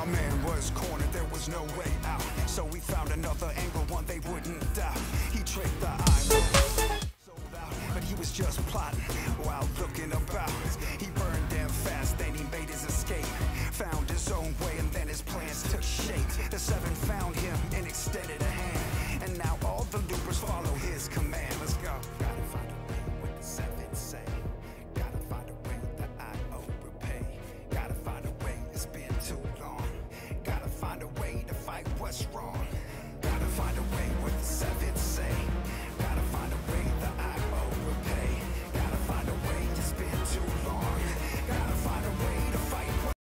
My man was cornered, there was no way out. So we found another angle, one they wouldn't doubt. He tricked the eye, sold out, but he was just plotting while looking about.